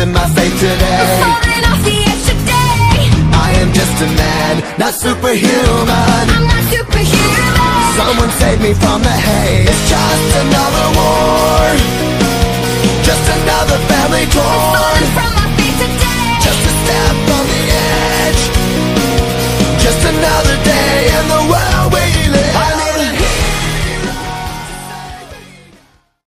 in my fate today. Falling off the edge today. I am just a man, not superhuman. I'm not superhuman. Someone save me from the hate. It's just another war, just another family torn.